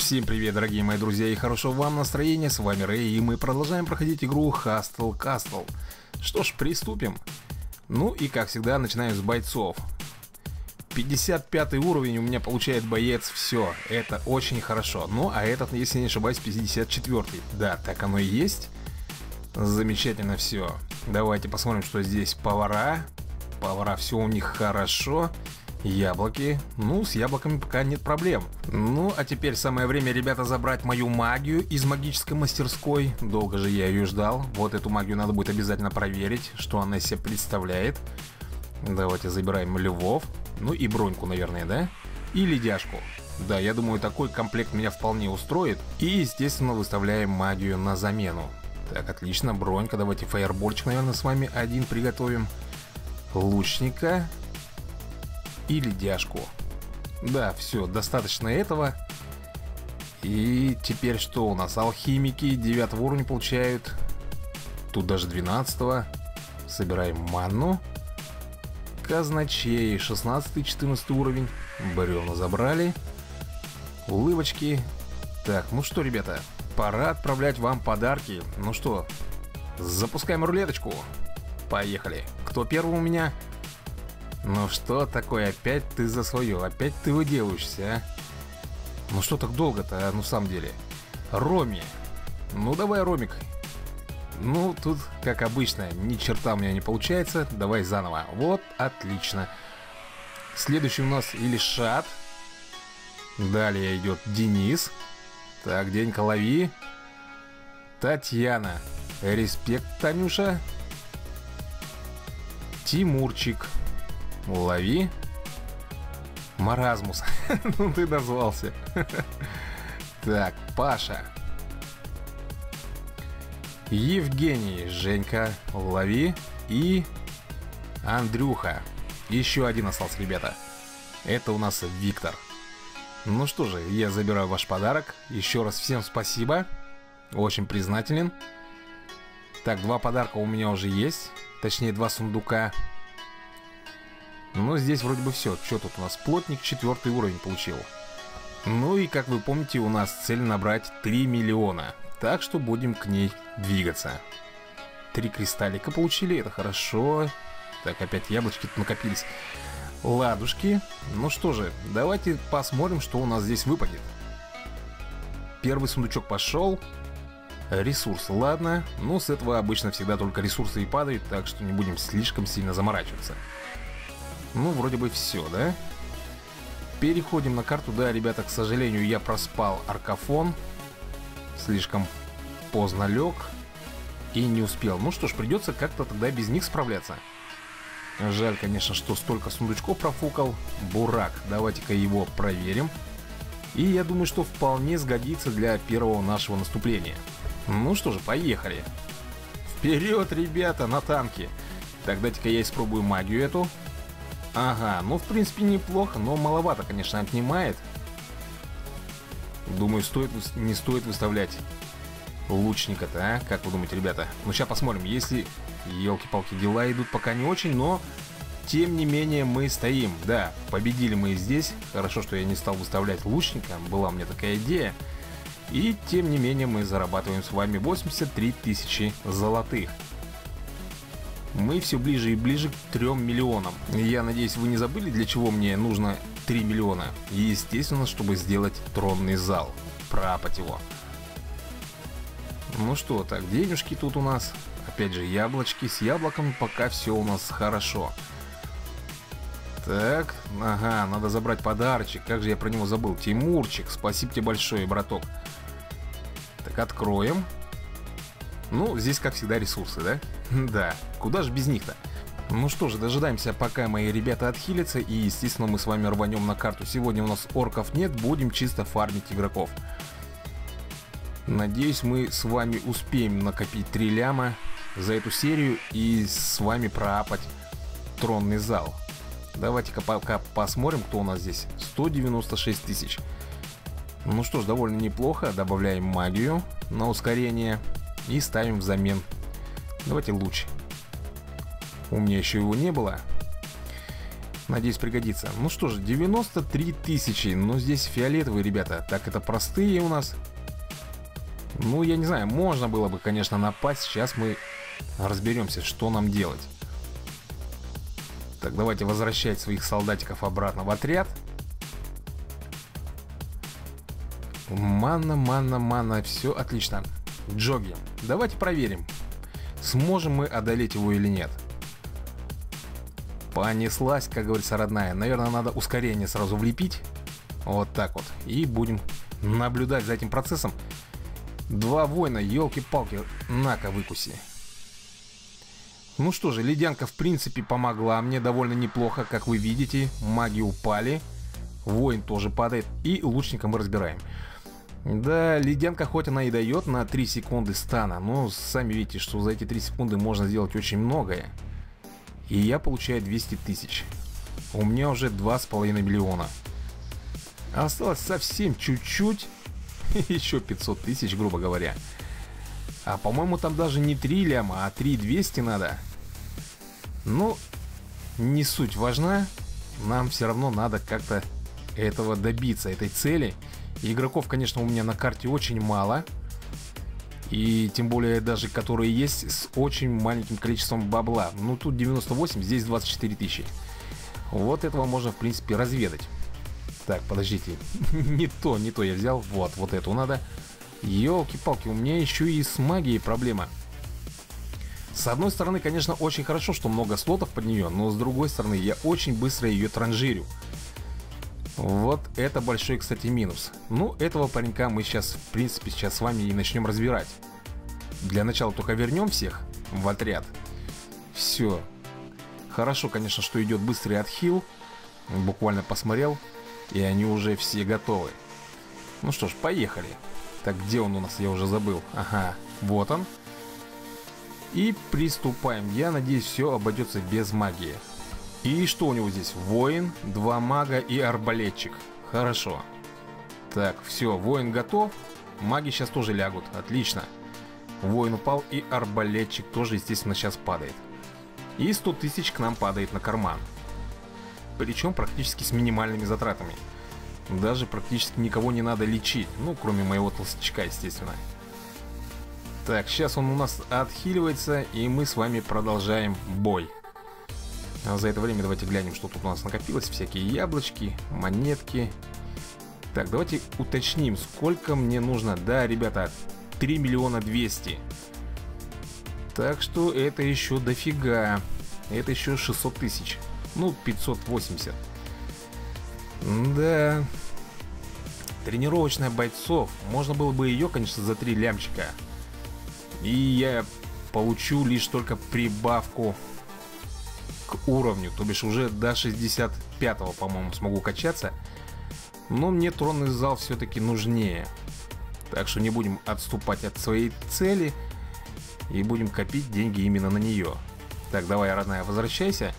Всем привет, дорогие мои друзья, и хорошего вам настроения. С вами Рэй, и мы продолжаем проходить игру Hustle Castle. Что ж, приступим. Ну и как всегда, начинаем с бойцов. 55 уровень у меня получает боец. Все, это очень хорошо. Ну а этот, если не ошибаюсь, 54. Да, так оно и есть. Замечательно все. Давайте посмотрим, что здесь. Повара. Повара, все у них хорошо. Яблоки. Ну, с яблоками пока нет проблем. Ну, а теперь самое время, ребята, забрать мою магию из магической мастерской. Долго же я ее ждал. Вот эту магию надо будет обязательно проверить, что она из себя представляет. Давайте забираем львов. Ну и броньку, наверное, да? И ледяшку. Да, я думаю, такой комплект меня вполне устроит. И, естественно, выставляем магию на замену. Так, отлично, бронька. Давайте фаербольчик, наверное, с вами один приготовим. Лучника. И ледяшку. Да, все, достаточно этого. И теперь что у нас? Алхимики 9 уровня получают. Тут даже 12. Собираем манну. Казначей 16-14 уровень. Бревна забрали. Улыбочки. Так, ну что, ребята, пора отправлять вам подарки. Ну что, запускаем рулеточку. Поехали. Кто первый у меня? Ну что такое, опять ты за свое, опять ты выделываешься, а? Ну что так долго-то, ну в самом деле. Роми. Ну давай, Ромик. Ну тут, как обычно, ни черта у меня не получается. Давай заново. Вот, отлично. Следующий у нас Ильшат. Далее идет Денис. Так, денька лови. Татьяна. Респект, Танюша. Тимурчик. Лови. Маразмус. Ну ты дозвался. Так, Паша. Евгений. Женька. Лови. И Андрюха. Еще один остался, ребята. Это у нас Виктор. Ну что же, я забираю ваш подарок. Еще раз всем спасибо. Очень признателен. Так, 2 подарка у меня уже есть. Точнее, 2 сундука. Но здесь вроде бы все. Что тут у нас? Плотник 4 уровень получил. Ну и, как вы помните, у нас цель набрать 3 миллиона. Так что будем к ней двигаться. 3 кристаллика получили, это хорошо. Так, опять яблочки тут накопились. Ладушки. Ну что же, давайте посмотрим, что у нас здесь выпадет. Первый сундучок пошел. Ресурс, ладно. Ну, с этого обычно всегда только ресурсы и падают, так что не будем слишком сильно заморачиваться. Ну, вроде бы все, да? Переходим на карту. Да, ребята, к сожалению, я проспал аркафон. Слишком поздно лег. И не успел. Ну что ж, придется как-то тогда без них справляться. Жаль, конечно, что столько сундучков профукал. Бурак, давайте-ка его проверим. И я думаю, что вполне сгодится для первого нашего наступления. Ну что же, поехали. Вперед, ребята, на танке. Так, дайте-ка я испробую магию эту. Ага, ну в принципе неплохо, но маловато, конечно, отнимает. Думаю, не стоит выставлять лучника-то, а? Как вы думаете, ребята? Ну сейчас посмотрим, если, елки-палки, дела идут пока не очень, но тем не менее мы стоим. Да, победили мы здесь. Хорошо, что я не стал выставлять лучника, была у меня такая идея. И тем не менее мы зарабатываем с вами 83 тысячи золотых. Мы все ближе и ближе к 3 миллионам. Я надеюсь, вы не забыли, для чего мне нужно 3 миллиона. И, естественно, чтобы сделать тронный зал. Пропать его. Ну что, так, денежки тут у нас. Опять же, яблочки. С яблоком пока все у нас хорошо. Так, ага, надо забрать подарочек. Как же я про него забыл. Тимурчик, спасибо тебе большое, браток. Так, откроем. Ну, здесь, как всегда, ресурсы, да? Да, куда же без них-то? Ну что же, дожидаемся, пока мои ребята отхилятся. И, естественно, мы с вами рванем на карту. Сегодня у нас орков нет, будем чисто фармить игроков. Надеюсь, мы с вами успеем накопить 3 ляма за эту серию и с вами проапать тронный зал. Давайте-ка пока посмотрим, кто у нас здесь. 196 тысяч. Ну что ж, довольно неплохо. Добавляем магию на ускорение и ставим взамен. Давайте луч. У меня еще его не было. Надеюсь, пригодится. Ну что же, 93 тысячи. Ну, здесь фиолетовые, ребята. Так, это простые у нас. Ну, я не знаю, можно было бы, конечно, напасть. Сейчас мы разберемся, что нам делать. Так, давайте возвращать своих солдатиков обратно в отряд. Манна, манна, манна. Все отлично. Джоги. Давайте проверим, сможем мы одолеть его или нет. Понеслась, как говорится, родная. Наверное, надо ускорение сразу влепить. Вот так вот. И будем наблюдать за этим процессом. Два воина, елки-палки. На-ка, выкуси. Ну что же, ледянка в принципе помогла мне довольно неплохо. Как вы видите, маги упали. Воин тоже падает. И лучника мы разбираем. Да, ледянка хоть она и дает на 3 секунды стана, но сами видите, что за эти 3 секунды можно сделать очень многое. И я получаю 200 тысяч. У меня уже 2,5 миллиона. Осталось совсем чуть-чуть. Еще 500 тысяч, грубо говоря. А по-моему там даже не 3 ляма, а 3200 надо. Ну, не суть важна. Нам все равно надо как-то этого добиться, этой цели. Игроков, конечно, у меня на карте очень мало. И тем более даже которые есть с очень маленьким количеством бабла. Ну тут 98, здесь 24 тысячи. Вот этого можно в принципе разведать. Так, подождите. Не то я взял. Вот эту надо. Ёлки-палки, у меня еще и с магией проблема. С одной стороны, конечно, очень хорошо, что много слотов под нее. Но с другой стороны, я очень быстро ее транжирю. Вот это большой, кстати, минус. Ну, этого паренька мы сейчас, в принципе, сейчас с вами и начнем разбирать. Для начала только вернем всех в отряд. Все. Хорошо, конечно, что идет быстрый отхил. Буквально посмотрел, и они уже все готовы. Ну что ж, поехали. Так, где он у нас? Я уже забыл. Ага, вот он. И приступаем. Я надеюсь, все обойдется без магии. И что у него здесь? Воин, 2 мага и арбалетчик. Хорошо. Так, все, воин готов. Маги сейчас тоже лягут. Отлично. Воин упал, и арбалетчик тоже, естественно, сейчас падает. И 100 тысяч к нам падает на карман. Причем практически с минимальными затратами. Даже практически никого не надо лечить. Ну, кроме моего толстячка, естественно. Так, сейчас он у нас отхиливается, и мы с вами продолжаем бой. А за это время давайте глянем, что тут у нас накопилось. Всякие яблочки, монетки. Так, давайте уточним, сколько мне нужно. Да, ребята, 3 миллиона 200. Так что это еще дофига. Это еще 600 тысяч. Ну, 580. Да. Тренировочная бойцов. Можно было бы ее, конечно, за 3 лямчика. И я получу лишь только прибавку к уровню. То бишь уже до 65-го, по-моему, смогу качаться. Но мне тронный зал все-таки нужнее. Так что не будем отступать от своей цели. И будем копить деньги именно на нее. Так, давай, родная, возвращайся.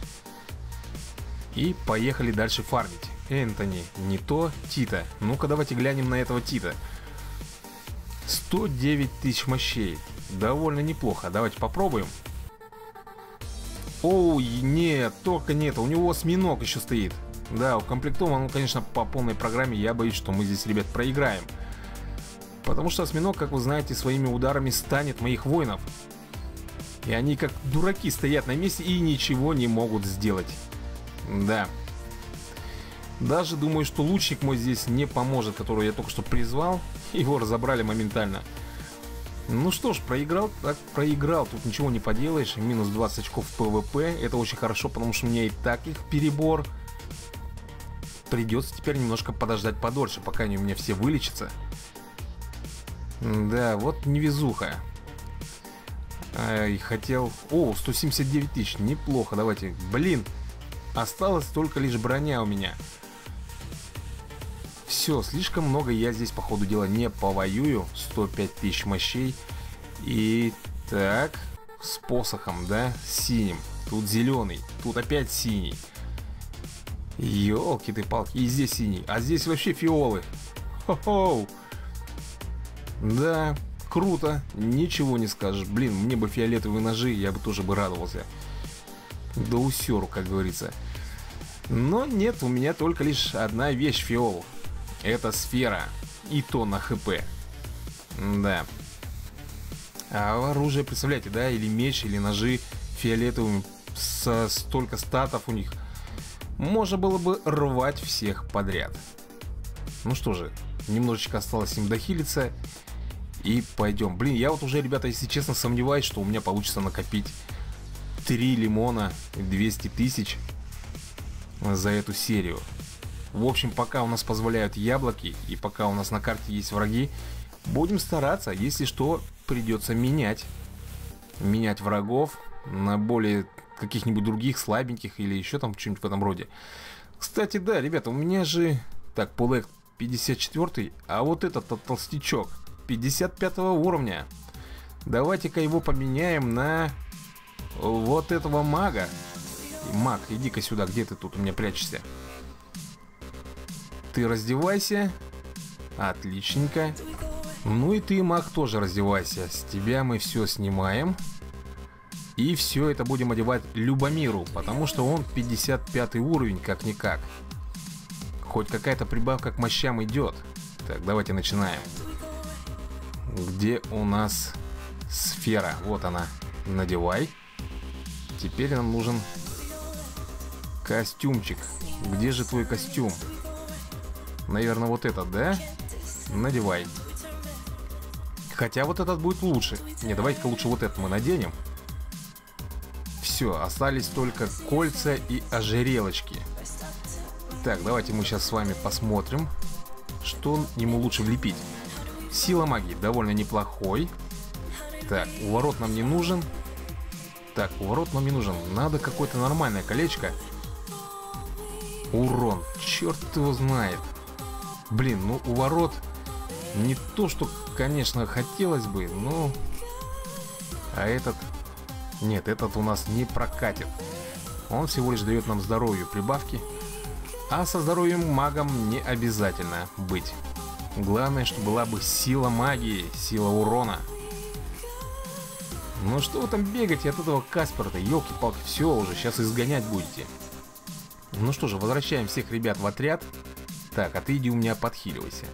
И поехали дальше фармить. Энтони, не то, Тита. Ну-ка, давайте глянем на этого Тита. 109 тысяч мощей. Довольно неплохо. Давайте попробуем. Оу, нет, только нет. У него осьминог еще стоит. Да, укомплектован он, конечно, по полной программе. Я боюсь, что мы здесь, ребят, проиграем. Потому что осьминог, как вы знаете, своими ударами станет моих воинов. И они как дураки стоят на месте и ничего не могут сделать. Да. Даже думаю, что лучник мой здесь не поможет, которого я только что призвал. Его разобрали моментально. Ну что ж, проиграл, так проиграл. Тут ничего не поделаешь. Минус 20 очков в ПВП. Это очень хорошо, потому что у меня и так их перебор. Придется теперь немножко подождать подольше, пока они у меня все вылечатся. Да, вот невезуха. Хотел... О, 179 тысяч, неплохо, давайте. Блин, осталась только лишь броня у меня. Все, слишком много я здесь по ходу дела не повоюю. 105 тысяч мощей. И так, с посохом, да, синим. Тут зеленый, тут опять синий. Ёлки ты палки, и здесь синий. А здесь вообще фиолы. Хо-хоу. Да, круто, ничего не скажешь. Блин, мне бы фиолетовые ножи, я бы тоже бы радовался. До усеру, как говорится. Но нет, у меня только лишь одна вещь, фиол. Это сфера. И то на хп. Да. А оружие, представляете, да? Или меч, или ножи фиолетовыми. Со столько статов у них. Можно было бы рвать всех подряд. Ну что же, немножечко осталось им дохилиться. И пойдем. Блин, я вот уже, ребята, если честно, сомневаюсь, что у меня получится накопить 3 лимона 200 тысяч за эту серию. В общем, пока у нас позволяют яблоки, и пока у нас на карте есть враги, будем стараться. Если что, придется менять. Менять врагов на более каких-нибудь других, слабеньких или еще там что-нибудь в этом роде. Кстати, да, ребята, у меня же... Так, Пулек 54, а вот этот толстячок 55 уровня. Давайте-ка его поменяем на вот этого мага. Маг, иди-ка сюда, где ты тут у меня прячешься? Ты раздевайся. Отличненько. Ну и ты, маг, тоже раздевайся. С тебя мы все снимаем. И все это будем одевать Любомиру, потому что он 55 уровень, как-никак. Хоть какая-то прибавка к мощам идет. Так, давайте начинаем. Где у нас сфера? Вот она. Надевай. Теперь нам нужен костюмчик. Где же твой костюм? Наверное, вот этот, да? Надевай. Хотя вот этот будет лучше. Не, давайте-ка лучше вот этот мы наденем. Все, остались только кольца и ожерелочки. Так, давайте мы сейчас с вами посмотрим, что ему лучше влепить. Сила магии довольно неплохой. Так, уворот нам не нужен. Так, уворот нам не нужен. Надо какое-то нормальное колечко. Урон, черт его знает. Блин, ну уворот не то, что, конечно, хотелось бы, но... А этот... Нет, этот у нас не прокатит. Он всего лишь дает нам здоровью прибавки. А со здоровьем магом не обязательно быть. Главное, чтобы была бы сила магии, сила урона. Ну что вы там бегаете от этого Каспера-то? Ёлки-палки, все уже, сейчас изгонять будете. Ну что же, возвращаем всех ребят в отряд. Так, а ты иди у меня подхиливайся.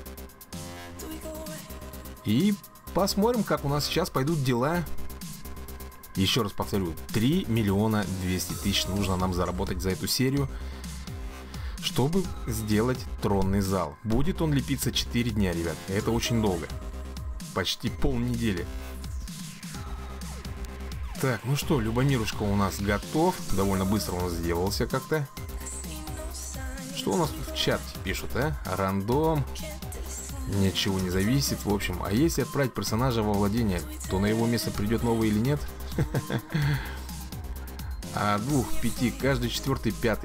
И посмотрим, как у нас сейчас пойдут дела. Еще раз повторю, 3 миллиона 200 тысяч нужно нам заработать за эту серию, чтобы сделать тронный зал. Будет он лепиться 4 дня, ребят. Это очень долго. Почти полнедели. Так, ну что, Любомирушка у нас готов. Довольно быстро он сделался как-то. Что у нас тут в чате пишут, а? Рандом. Ничего не зависит, в общем. А если отправить персонажа во владение, то на его место придет новый или нет? А 2, 5, каждый 4, 5.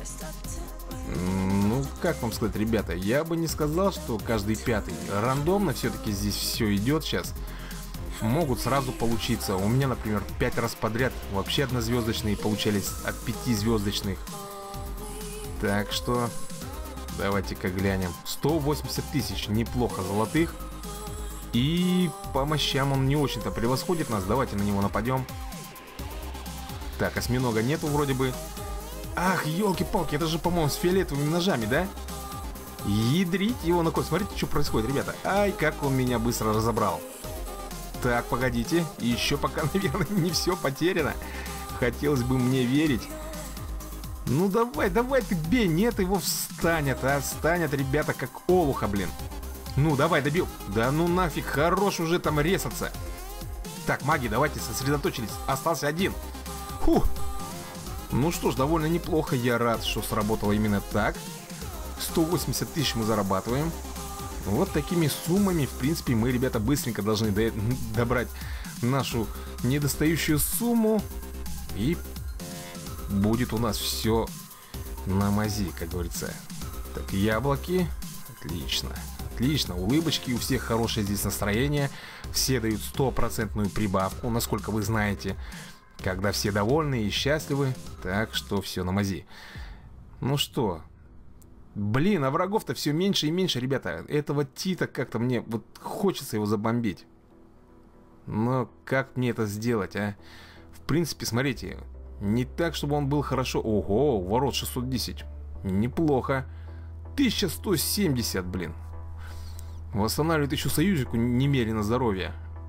Ну, как вам сказать, ребята, я бы не сказал, что каждый 5. Рандомно все-таки здесь все идет сейчас. Могут сразу получиться. У меня, например, 5 раз подряд вообще однозвездочные получались от 5 звездочных. Так что давайте-ка глянем. 180 тысяч, неплохо золотых. И по мощам он не очень-то превосходит нас. Давайте на него нападем. Так, осьминога нету вроде бы. Ах, елки-палки, это же, по-моему, с фиолетовыми ножами, да? Ядрить его на кой. Смотрите, что происходит, ребята. Ай, как он меня быстро разобрал. Так, погодите. Еще пока, наверное, не все потеряно. Хотелось бы мне верить. Ну давай, давай ты бей. Нет, его встанет, а встанет, ребята, как олуха, блин. Ну, давай, добил. Да ну нафиг, хорош уже там резаться. Так, маги, давайте сосредоточились. Остался один. Фух. Ну что ж, довольно неплохо. Я рад, что сработало именно так. 180 тысяч мы зарабатываем. Вот такими суммами, в принципе, мы, ребята, быстренько должны добрать нашу недостающую сумму. И будет у нас все на мази, как говорится. Так, яблоки. Отлично. Отлично, улыбочки, у всех хорошее здесь настроение. Все дают 100% прибавку, насколько вы знаете. Когда все довольны и счастливы. Так что все на мази. Ну что, блин, а врагов-то все меньше и меньше, ребята. Этого Тита как-то мне вот хочется его забомбить. Но как мне это сделать, а? В принципе, смотрите, Не так, чтобы он был хорошо... Ого, ворот 610. Неплохо. 1170, блин. Восстанавливает еще союзнику немерено здоровье.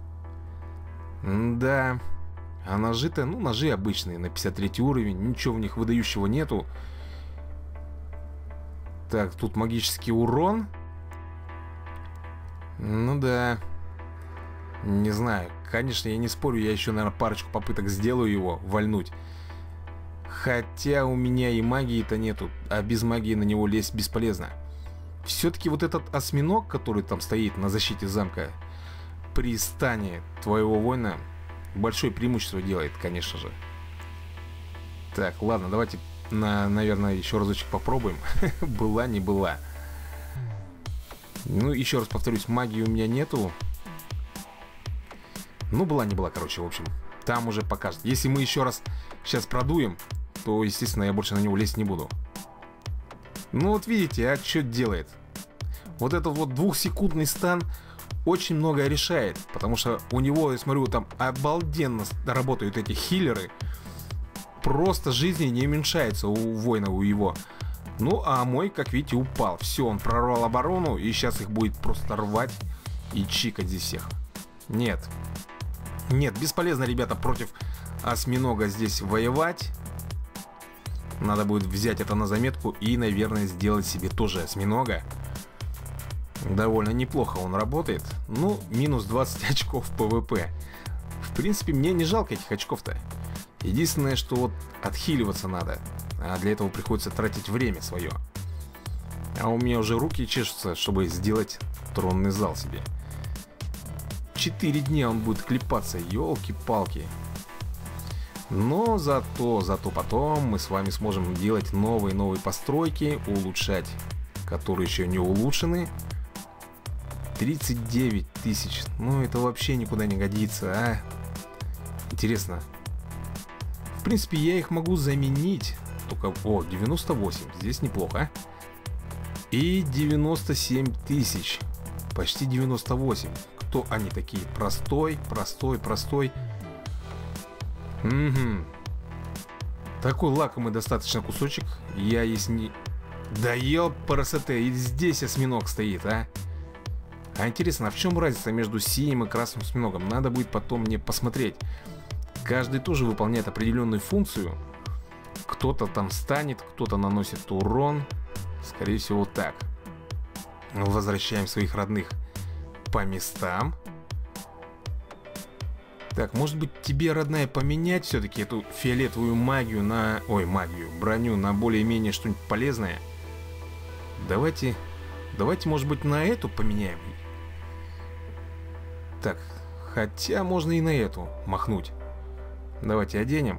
Да. А ножи-то, ну, ножи обычные, на 53 уровень. Ничего в них выдающего нету. Так, тут магический урон. Ну да. Не знаю. Конечно, я не спорю, я еще, наверное, парочку попыток сделаю его вальнуть. Хотя у меня и магии-то нету, а без магии на него лезть бесполезно. Все-таки вот этот осьминог, который там стоит на защите замка, при стане твоего воина большое преимущество делает, конечно же. Так, ладно, давайте, наверное, еще разочек попробуем. Была, не была. Ну, еще раз повторюсь, магии у меня нету. Ну, была, не была, короче, в общем. Там уже покажет. Если мы еще раз сейчас продуем, то, естественно, я больше на него лезть не буду. Ну, вот видите, а что делает? Вот этот вот 2-секундный стан очень многое решает. Потому что у него, я смотрю, там обалденно работают эти хиллеры. Просто жизни не уменьшается у воина, у его. Ну, а мой, как видите, упал. Все, он прорвал оборону, и сейчас их будет просто рвать и чикать здесь всех. Нет. Нет, бесполезно, ребята, против осьминога здесь воевать. Надо будет взять это на заметку и, наверное, сделать себе тоже осьминога. Довольно неплохо он работает. Ну, минус 20 очков ПВП. В принципе, мне не жалко этих очков-то. Единственное, что вот отхиливаться надо. А для этого приходится тратить время свое. А у меня уже руки чешутся, чтобы сделать тронный зал себе. 4 дня он будет клепаться, елки-палки. Но зато потом мы с вами сможем делать новые постройки, улучшать, которые еще не улучшены. 39 тысяч, ну это вообще никуда не годится, а? Интересно. В принципе, я их могу заменить. Только, о, 98, здесь неплохо. И 97 тысяч, почти 98. Кто они такие? Простой. Угу. Такой лакомый достаточно кусочек. Я есть не... Да ёпарасоте, и здесь осьминог стоит, а? А интересно, а в чем разница между синим и красным осьминогом? Надо будет потом мне посмотреть. Каждый тоже выполняет определенную функцию. Кто-то там станет, кто-то наносит урон. Скорее всего так. Возвращаем своих родных по местам. Так, может быть тебе, родная, поменять все-таки эту фиолетовую магию на... Ой, магию, броню на более-менее что-нибудь полезное. Давайте, может быть, на эту поменяем. Так, хотя можно и на эту махнуть. Давайте оденем.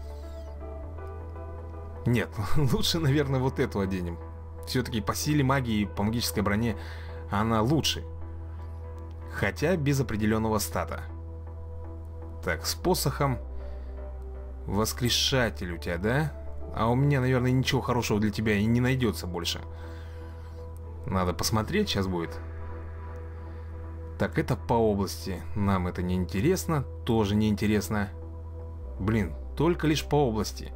Нет, лучше, наверное, вот эту оденем. Все-таки по силе магии, по магической броне она лучше. Хотя без определенного стата. Так, с посохом. Воскрешатель у тебя, да? А у меня, наверное, ничего хорошего для тебя и не найдется больше. Надо посмотреть сейчас будет. Так, это по области. Нам это не интересно. Тоже не интересно. Блин, только лишь по области.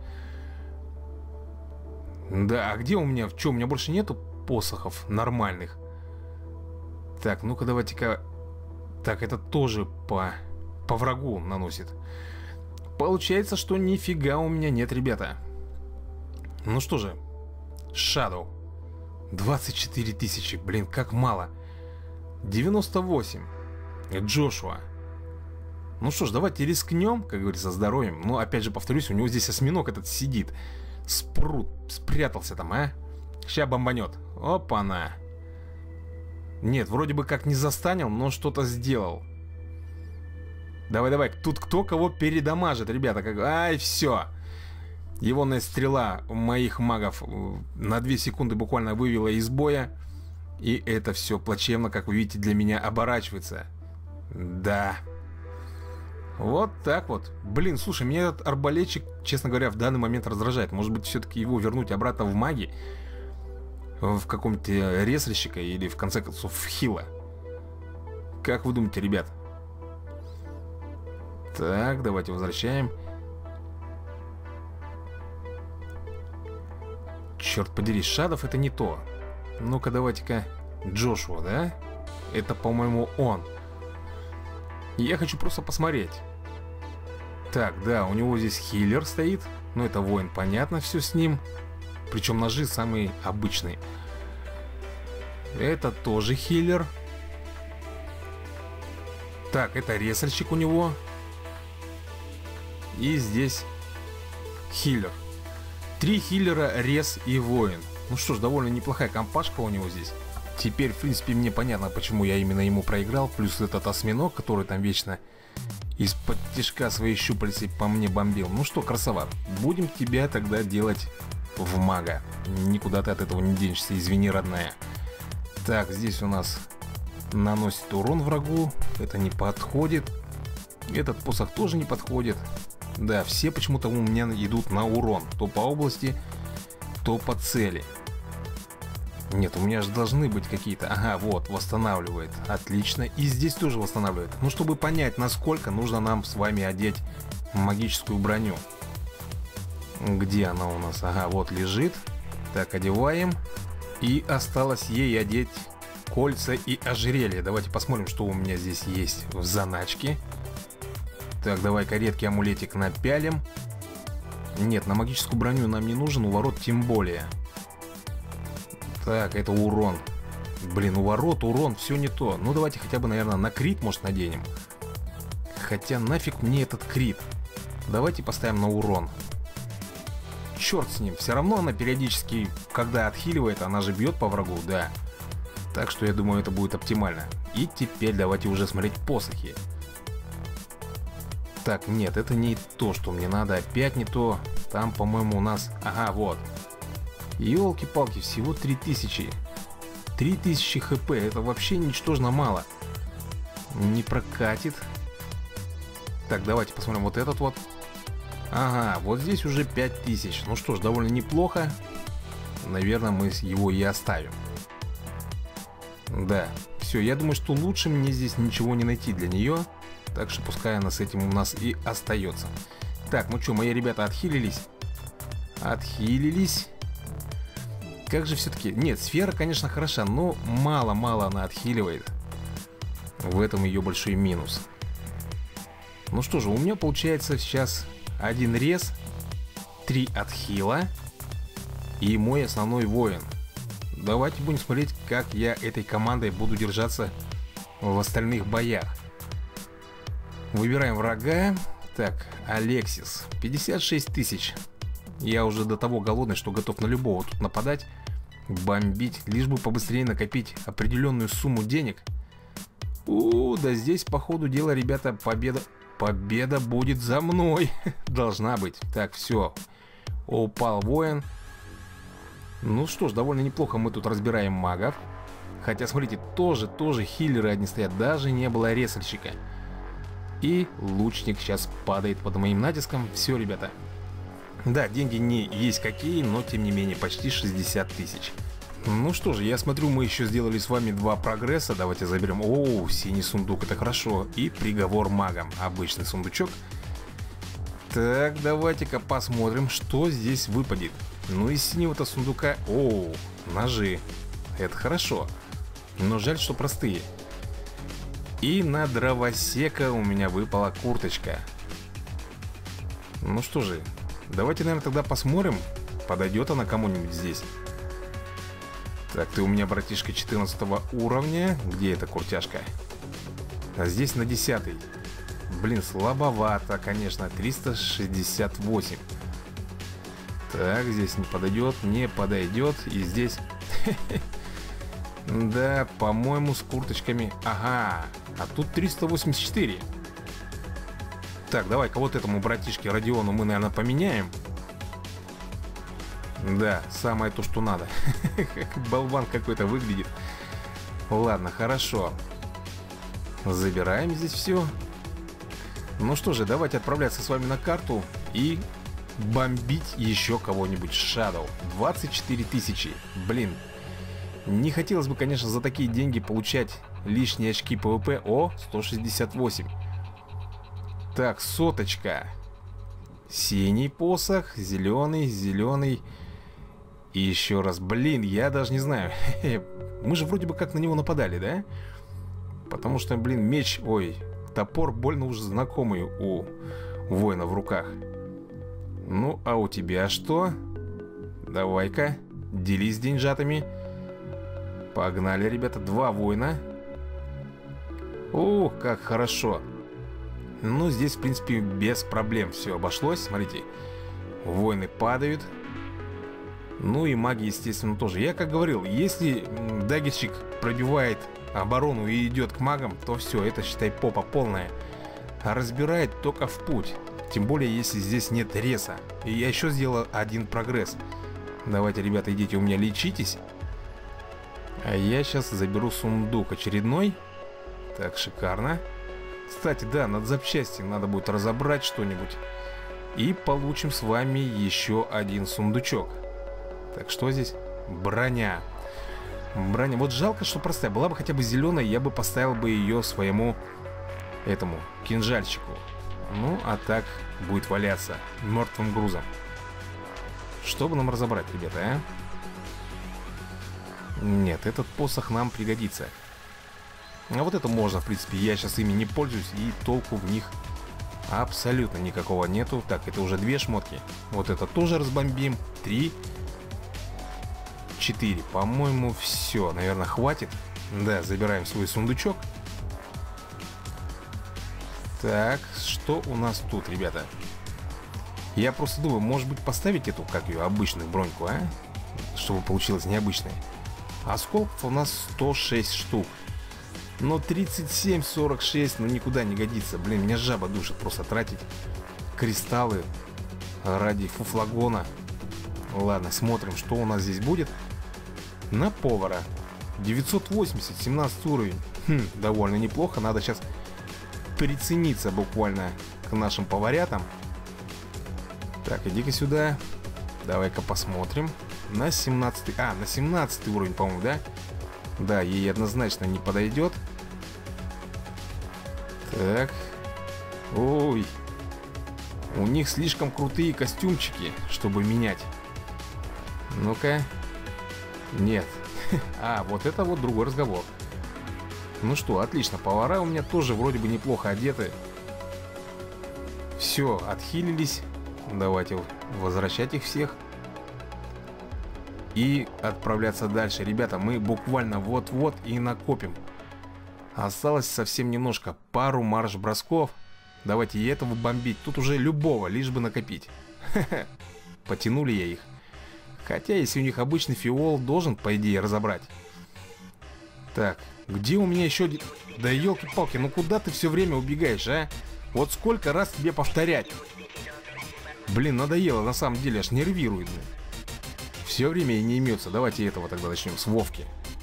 Да, а где у меня? В чем? У меня больше нету посохов нормальных. Так, ну-ка давайте-ка. Так, это тоже по врагу наносит. Получается, что нифига у меня нет, ребята. Ну что же, Shadow 24 тысячи, блин, как мало. 98 Джошуа. Ну что ж, давайте рискнем, как говорится, здоровьем. Но опять же повторюсь, у него здесь осьминог этот сидит. Спрут, спрятался там, а? Ща бомбанет. Опа-на. Нет, вроде бы как не застанил, но что-то сделал. Давай, тут кто кого передамажит, ребята. Ай, все. Егоная стрела моих магов на 2 секунды буквально вывела из боя. И это все плачевно, как вы видите, для меня оборачивается. Да. Вот так вот. Блин, слушай, меня этот арбалетчик, честно говоря, в данный момент раздражает. Может быть, все-таки его вернуть обратно в маги? В каком-то реслищика или, в конце концов, в хила? Как вы думаете, ребят? Так, давайте возвращаем. черт подери, Шадов это не то. Ну-ка, давайте-ка. Джошуа, да? Это, по-моему, он. Я хочу просто посмотреть. Так, да, у него здесь хиллер стоит. Ну, это воин, понятно, все с ним. Причем ножи самые обычные. Это тоже хиллер. Так, это ресальщик у него. И здесь хиллер. 3 хиллера, рез и воин. Ну что ж, довольно неплохая компашка у него здесь. Теперь, в принципе, мне понятно, почему я именно ему проиграл. Плюс этот осьминог, который там вечно из-под тишка свои щупальцы по мне бомбил. Ну что, красава, будем тебя тогда делать в мага. Никуда ты от этого не денешься, извини, родная. Так, здесь у нас наносит урон врагу. Это не подходит. Этот посох тоже не подходит. Да, все почему-то у меня идут на урон. То по области, то по цели. Нет, у меня же должны быть какие-то... Ага, вот, восстанавливает. Отлично. И здесь тоже восстанавливает. Ну, чтобы понять, насколько нужно нам с вами одеть магическую броню. Где она у нас? Ага, вот лежит. Так, одеваем. И осталось ей одеть кольца и ожерелье. Давайте посмотрим, что у меня здесь есть в заначке. Так, давай-ка редкий амулетик напялим. Нет, на магическую броню нам не нужен, у ворот тем более. Так, это урон. Блин, у ворот урон, все не то. Ну, давайте хотя бы, наверное, на крит, может, наденем. Хотя нафиг мне этот крит. Давайте поставим на урон. Черт с ним, все равно она периодически, когда отхиливает, она же бьет по врагу, да. Так что я думаю, это будет оптимально. И теперь давайте уже смотреть посохи. Так, нет, это не то, что мне надо. Опять не то. Там, по-моему, у нас... Ага, вот. Ёлки-палки, всего 3000. 3000 хп, это вообще ничтожно мало. Не прокатит. Так, давайте посмотрим вот этот вот. Ага, вот здесь уже 5000. Ну что ж, довольно неплохо. Наверное, мы его и оставим. Да, все, я думаю, что лучше мне здесь ничего не найти для нее. Так что пускай она с этим у нас и остается. Так, ну что, мои ребята отхилились? Отхилились. Как же все-таки... Нет, сфера, конечно, хороша, но мало-мало она отхиливает. В этом ее большой минус. Ну что же, у меня получается сейчас 1 рез, 3 отхила и мой основной воин. Давайте будем смотреть, как я этой командой буду держаться в остальных боях. Выбираем врага. Так, Алексис, 56 тысяч. Я уже до того голодный, что готов на любого тут нападать, бомбить, лишь бы побыстрее накопить определенную сумму денег. Да здесь, по ходу дела, ребята, победа будет за мной. Должна быть. Так, все. Упал воин. Ну что ж, довольно неплохо мы тут разбираем магов. Хотя, смотрите, тоже хиллеры одни стоят. Даже не было ресальщика. И лучник сейчас падает под моим натиском. Все, ребята. Да, деньги не есть какие, но тем не менее почти 60 тысяч. Ну что же, я смотрю, мы еще сделали с вами 2 прогресса. Давайте заберем. О, синий сундук, это хорошо. И приговор магам, обычный сундучок. Так, давайте-ка посмотрим, что здесь выпадет. Ну, из синего-то сундука... О, ножи. Это хорошо. Но жаль, что простые. И на дровосека у меня выпала курточка. Ну что же, давайте, наверное, тогда посмотрим, подойдет она кому-нибудь здесь. Так, ты у меня, братишка, 14 уровня. Где эта куртяшка? А здесь на 10-й. Блин, слабовато, конечно. 368. Так, здесь не подойдет, не подойдет. И здесь... Да, по-моему, с курточками... Ага, а тут 384. Так, давай-ка вот этому братишке Родиону мы, наверное, поменяем. Да, самое то, что надо. Болван какой-то выглядит. Ладно, хорошо. Забираем здесь все. Ну что же, давайте отправляться с вами на карту и бомбить еще кого-нибудь. Shadow. 24 тысячи. Блин. Не хотелось бы, конечно, за такие деньги получать лишние очки ПВП. О, 168. Так, соточка. Синий посох, зеленый, зеленый. И еще раз, блин, я даже не знаю. Мы же вроде бы как на него нападали, да? Потому что, блин, меч, ой, топор больно уже знакомый у воина в руках. Ну, а у тебя что? Давай-ка, делись деньжатами. Погнали, ребята, 2 воина. Ух, как хорошо. Ну, здесь, в принципе, без проблем все обошлось. Смотрите, воины падают. Ну и маги, естественно, тоже. Я как говорил, если дагерщик пробивает оборону и идет к магам, то все, это, считай, попа полная. А разбирает только в путь. Тем более, если здесь нет реса. И я еще сделал 1 прогресс. Давайте, ребята, идите у меня лечитесь. А я сейчас заберу сундук очередной. Так, шикарно. Кстати, да, над запчасти надо будет разобрать что-нибудь. И получим с вами еще 1 сундучок. Так, что здесь? Броня. Броня. Вот жалко, что простая. Была бы хотя бы зеленая, я бы поставил бы ее своему этому кинжальчику. Ну, а так будет валяться мертвым грузом. Что бы нам разобрать, ребята, а? Нет, этот посох нам пригодится. А вот это можно, в принципе. Я сейчас ими не пользуюсь, и толку в них абсолютно никакого нету. Так, это уже 2 шмотки. Вот это тоже разбомбим. 3, 4. По-моему, все. Наверное, хватит. Да, забираем свой сундучок. Так, что у нас тут, ребята? Я просто думаю, может быть, поставить эту, как ее, обычную броньку, а? Чтобы получилось необычной. Осколков у нас 106 штук. Но 37, 46, ну никуда не годится. Блин, меня жаба душит просто тратить кристаллы ради фуфлагона. Ладно, смотрим, что у нас здесь будет. На повара 980, 17 уровень. Довольно неплохо. Надо сейчас прицениться буквально к нашим поварятам. Так, иди-ка сюда. Давай-ка посмотрим. На 17, на 17 уровень, по-моему, да? Да, ей однозначно не подойдет. Так. Ой. У них слишком крутые костюмчики, чтобы менять. Ну-ка. Нет. А, вот это вот другой разговор. Ну что, отлично. Повара у меня тоже вроде бы неплохо одеты. Все, отхилились. Давайте возвращать их всех. И отправляться дальше. Ребята, мы буквально вот-вот и накопим. Осталось совсем немножко. Пару марш-бросков. Давайте и этого бомбить. Тут уже любого, лишь бы накопить. Потянули я их. Хотя, если у них обычный фиол, должен, по идее, разобрать. Так, где у меня еще... Да елки-палки, ну куда ты все время убегаешь, а? Вот сколько раз тебе повторять? Блин, надоело, на самом деле, аж нервирует. Все время и не имется. Давайте этого тогда начнем с Вовки.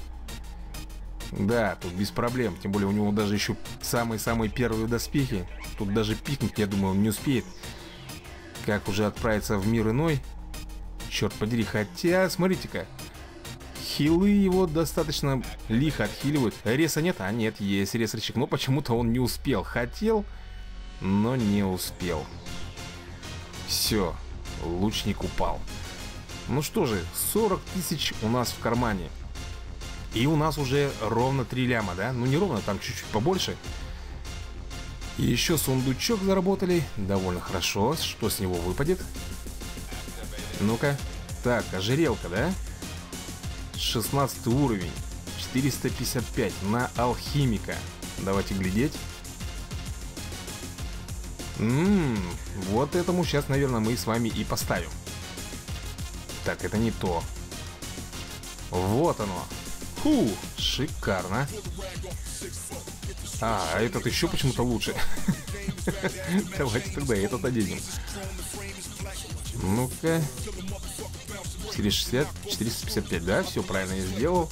Да, тут без проблем. Тем более у него даже еще самые-самые первые доспехи. Тут даже пикнуть, я думаю, он не успеет. Как уже отправиться в мир иной? Черт подери, хотя, смотрите-ка. Хилы его достаточно лихо отхиливают. Реса нет? А нет, есть ресерчик. Но почему-то он не успел. Хотел, но не успел. Все, лучник упал. Ну что же, 40 тысяч у нас в кармане. И у нас уже ровно 3 ляма, да? Ну не ровно, там чуть-чуть побольше. И еще сундучок заработали. Довольно хорошо. Что с него выпадет? Ну-ка. Так, ожерелка, да? 16 уровень. 455 на алхимика. Давайте глядеть. Вот этому сейчас, наверное, мы с вами и поставим. Так, это не то. Вот оно. Фу, шикарно. А этот еще почему-то лучше. Давайте тогда этот оденем. Ну-ка. 460, 455, да? Все правильно я сделал.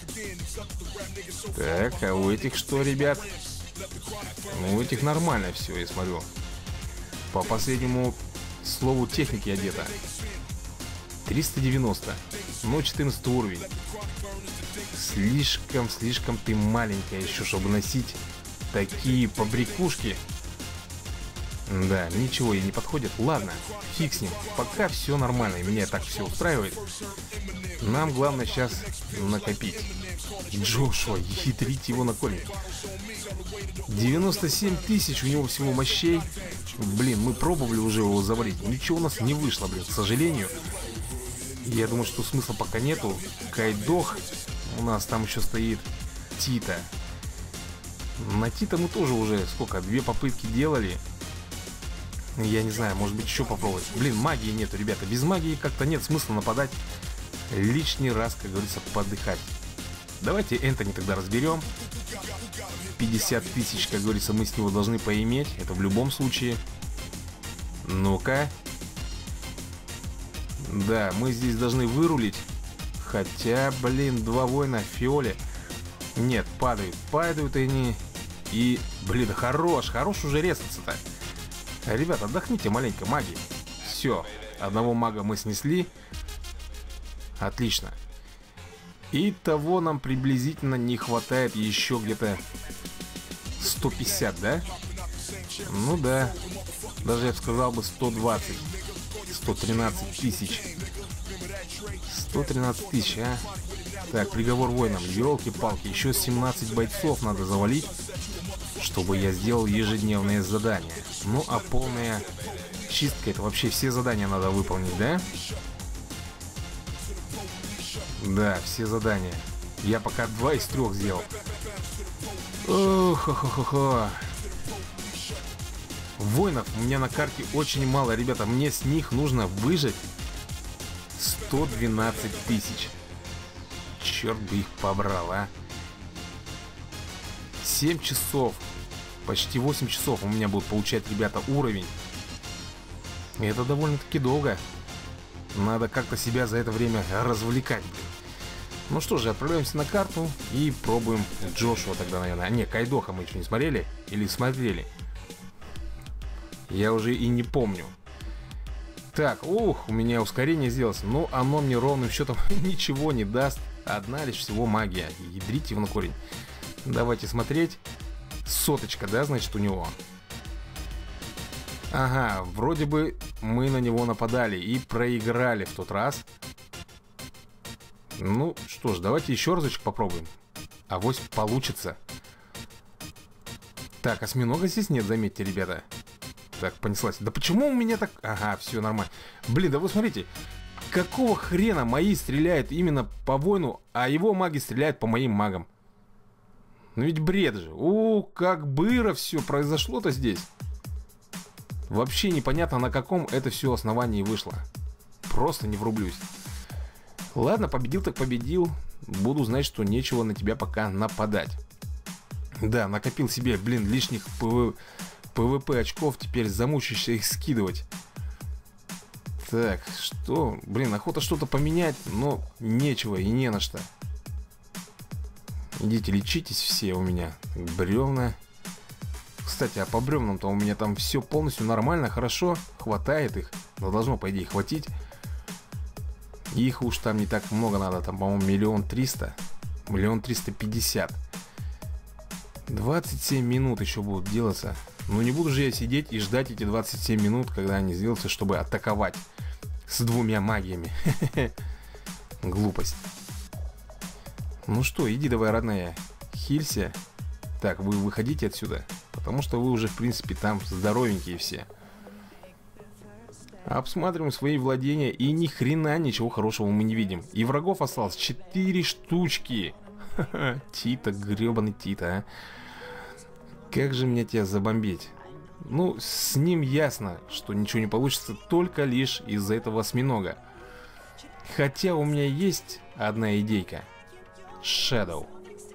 Так, а у этих что, ребят? Ну, у этих нормально все, я смотрю. По последнему слову техники одета. 390. Ну, 14 уровень. Слишком ты маленькая еще, чтобы носить такие побрякушки. Да, ничего ей не подходит. Ладно, фиг с ним. Пока все нормально, и меня так все устраивает. Нам главное сейчас накопить. Джошуа, ядрить его на корень. 97 тысяч у него всего мощей. Блин, мы пробовали уже его завалить. Ничего у нас не вышло, блин, к сожалению. Я думаю, что смысла пока нету. Кайдох. У нас там еще стоит Тита. На Тита мы тоже уже сколько? 2 попытки делали. Я не знаю, может быть еще попробовать. Блин, магии нету, ребята. Без магии как-то нет смысла нападать. Лишний раз, как говорится, подыхать. Давайте Энтони тогда разберем. 50 тысяч, как говорится, мы с него должны поиметь. Это в любом случае. Ну-ка. Да, мы здесь должны вырулить. Хотя, блин, 2 воина в фиоле. Нет, падают они. И, блин, хорош уже резаться-то. Ребята, отдохните маленько, маги. Все, одного мага мы снесли. Отлично. И того нам приблизительно не хватает еще где-то 150, да? Ну да. Даже я бы сказал бы 120. 113 тысяч. 113 тысяч, а? Так, приговор воинам. Елки-палки, еще 17 бойцов надо завалить, чтобы я сделал ежедневные задания. Ну, а полная чистка, это вообще все задания надо выполнить, да? Да, все задания. Я пока 2 из 3 сделал. Ох-хо-хо-хо. Воинов у меня на карте очень мало, ребята. Мне с них нужно выжать 112 тысяч. Черт бы их побрал, а. 7 часов. Почти 8 часов у меня будут получать, ребята, уровень. И это довольно-таки долго. Надо как-то себя за это время развлекать, блин. Ну что же, отправляемся на карту и пробуем Джошуа тогда, наверное. А не, Кайдоха мы еще не смотрели. Или смотрели? Я уже и не помню. Так, ух, у меня ускорение сделалось. Но оно мне ровным счетом ничего не даст. Одна лишь всего магия. Ядрите его на корень. Давайте смотреть. 100, да, значит, у него. Ага, вроде бы мы на него нападали и проиграли в тот раз. Ну, что ж, давайте еще разочек попробуем. Авось получится. Так, осьминога здесь нет, заметьте, ребята. Так, понеслась. Да почему у меня так... Ага, все нормально. Блин, да вы смотрите. Какого хрена мои стреляют именно по воину, а его маги стреляют по моим магам? Ну ведь бред же. О, как быстро все произошло-то здесь. Вообще непонятно, на каком это все основании вышло. Просто не врублюсь. Ладно, победил так победил. Буду знать, что нечего на тебя пока нападать. Да, накопил себе, блин, лишних ПВП очков. Теперь замучаешься их скидывать. Так, что? Блин, охота что-то поменять, но нечего и не на что. Идите лечитесь все у меня. Бревна. Кстати, а по бревнам-то у меня там все полностью нормально, хорошо. Хватает их. Но должно, по идее, хватить. Их уж там не так много надо. Там, по-моему, 1 300 000. 1 350 000. 27 минут еще будут делаться. Ну не буду же я сидеть и ждать эти 27 минут, когда они сделаются, чтобы атаковать с 2 магиями. Глупость. Ну что, иди давай, родная. Хилься. Так, вы выходите отсюда. Потому что вы уже, в принципе, там здоровенькие все. Обсматриваем свои владения. И ни хрена ничего хорошего мы не видим. И врагов осталось 4 штучки. Тита, гребаный Тита, а. Как же мне тебя забомбить? Ну, с ним ясно, что ничего не получится. Только лишь из-за этого осьминога. Хотя у меня есть одна идейка. Shadow.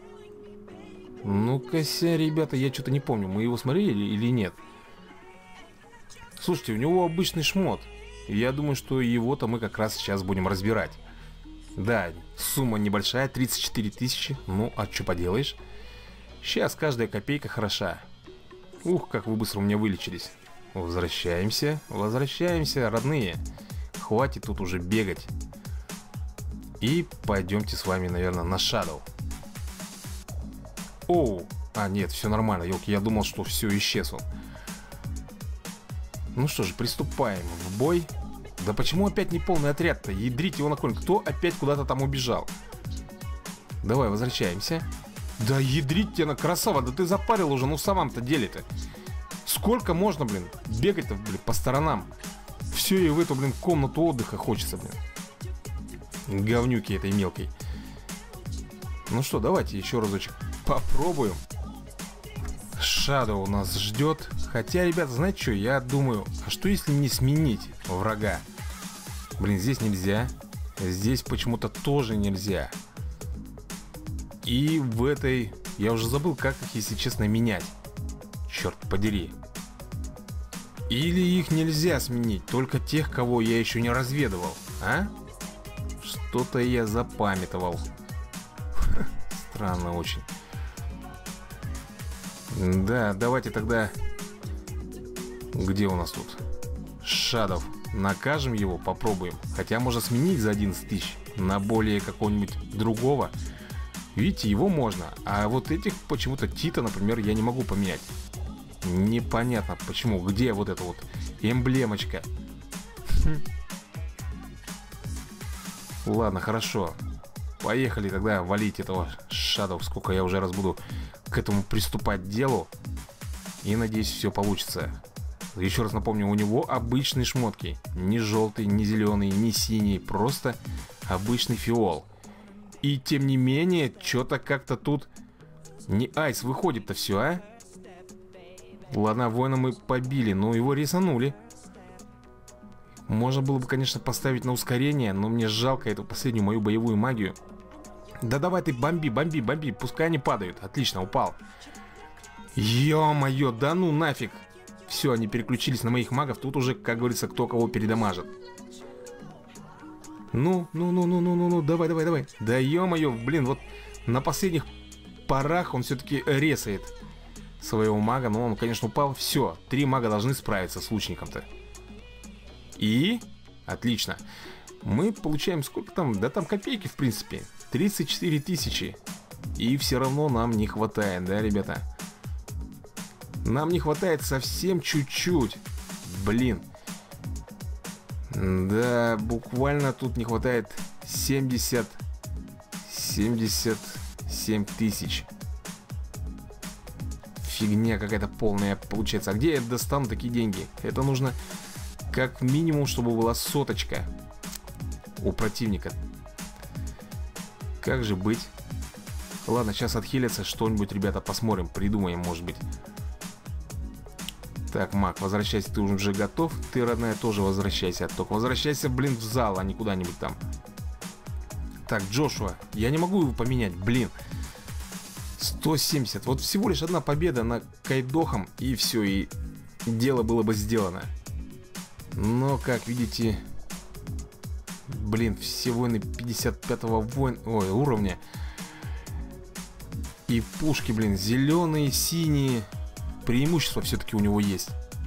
Ну-ка, ребята, я что-то не помню. Мы его смотрели или нет? Слушайте, у него обычный шмот. Я думаю, что его-то мы как раз сейчас будем разбирать. Да, сумма небольшая, 34 тысячи. Ну, а что поделаешь? Сейчас каждая копейка хороша. Ух, как вы быстро у меня вылечились. Возвращаемся, возвращаемся, родные. Хватит тут уже бегать. И пойдемте с вами, наверное, на Shadow. Оу, а нет, все нормально, елки, я думал, что все, исчез он. Ну что же, приступаем в бой. Да почему опять не полный отряд-то? Ядрить его на конь. Кто опять куда-то там убежал? Давай, возвращаемся. Да ядрить тебя на красава. Да ты запарил уже, ну в самом-то деле-то. Сколько можно, блин, бегать-то, блин, по сторонам? Все, и в эту, блин, комнату отдыха хочется, блин. Говнюки этой мелкой. Ну что, давайте еще разочек попробуем. Shadow нас ждет. Хотя, ребята, знаете что, я думаю, а что если не сменить врага? Блин, здесь нельзя. Здесь почему-то тоже нельзя. И в этой... Я уже забыл, как их, если честно, менять. Черт подери. Или их нельзя сменить, только тех, кого я еще не разведывал. А? Что-то я запамятовал. Странно очень. Да, давайте тогда... Где у нас тут? Shadow. Накажем его, попробуем. Хотя можно сменить за 11 тысяч на более какого-нибудь другого. Видите, его можно. А вот этих почему-то Тита, например, я не могу поменять. Непонятно почему. Где вот эта вот эмблемочка? Ладно, хорошо. Поехали тогда валить этого Shadow. Сколько я уже раз буду к этому приступать делу. И надеюсь, все получится. Еще раз напомню, у него обычные шмотки. Не желтый, не зеленый, не синий. Просто обычный фиол. И тем не менее, что-то как-то тут не айс выходит-то все, а? Ладно, воина мы побили, но его рисанули. Можно было бы, конечно, поставить на ускорение, но мне жалко эту последнюю мою боевую магию. Да давай ты бомби, бомби, бомби, пускай они падают. Отлично, упал. Ё-моё, да ну нафиг. Все, они переключились на моих магов. Тут уже, как говорится, кто кого передамажит. Ну, давай, давай, давай. Да ё-моё, блин, вот на последних порах он все-таки резает своего мага. Но он, конечно, упал. Все, 3 мага должны справиться с лучником-то. И... Отлично. Мы получаем сколько там? Да там копейки, в принципе. 34 тысячи. И все равно нам не хватает, да, ребята? Нам не хватает совсем чуть-чуть. Блин. Да, буквально тут не хватает 77 тысяч. Фигня какая-то полная получается. А где я достану такие деньги? Это нужно как минимум, чтобы была соточка у противника. Как же быть? Ладно, сейчас отхилятся что-нибудь, ребята, посмотрим, придумаем, может быть. Так, маг, возвращайся, ты уже готов. Ты, родная, тоже возвращайся. Только возвращайся, блин, в зал, а не куда-нибудь там. Так, Джошуа, я не могу его поменять, блин. 170, вот всего лишь одна победа над Кайдохом. И все, и дело было бы сделано. Но, как видите... Блин, все воины 55-го уровня. И пушки, блин, зеленые, синие. Преимущество все-таки у него есть.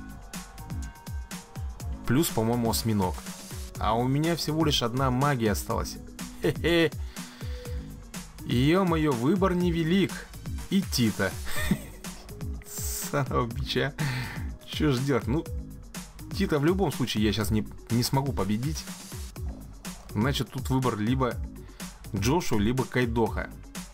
Плюс, по-моему, осьминог. А у меня всего лишь одна магия осталась. Хе-хе. Ё-моё, выбор невелик. И Тита. Самого бича. Что же делать? Ну, Тита в любом случае я сейчас не смогу победить. Значит, тут выбор либо Джошу, либо Кайдоха.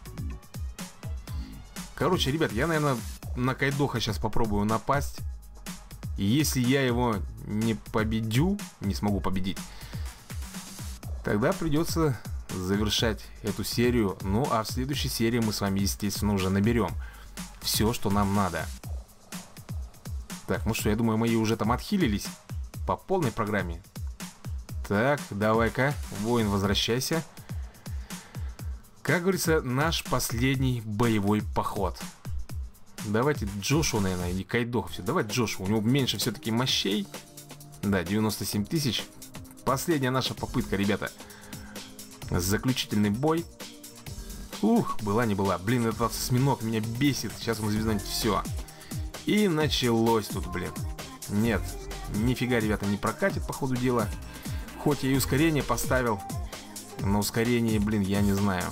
Короче, ребят, я, наверное, на Кайдоха сейчас попробую напасть. И если я его не победю, не смогу победить, тогда придется завершать эту серию. Ну, а в следующей серии мы с вами, естественно, уже наберем все, что нам надо. Так, ну что, я думаю, мои уже там отхилились по полной программе. Так, давай-ка, воин, возвращайся. Как говорится, наш последний боевой поход. Давайте Джошу, наверное, или Кайдох. Все, давайте Джошу, у него меньше все-таки мощей. Да, 97 тысяч. Последняя наша попытка, ребята. Заключительный бой. Ух, была не была. Блин, этот осьминог меня бесит. Сейчас он звезднет все. И началось тут, блин. Нет, нифига, ребята, не прокатит по ходу дела. Хоть я и ускорение поставил, но ускорение, блин, я не знаю.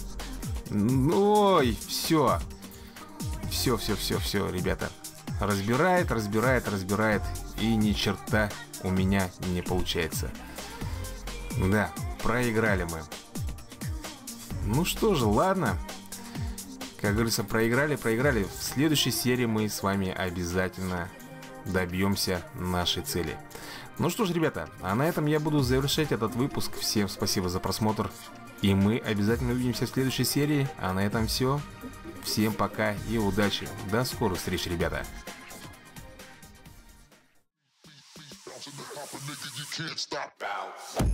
Ой, все. Все, ребята. Разбирает. и ни черта у меня не получается. Да, проиграли мы. Ну что же, ладно. Как говорится, проиграли. В следующей серии мы с вами обязательно добьемся нашей цели. Ну что ж, ребята, а на этом я буду завершать этот выпуск. Всем спасибо за просмотр. И мы обязательно увидимся в следующей серии. А на этом все. Всем пока и удачи. До скорых встреч, ребята. You can't stop.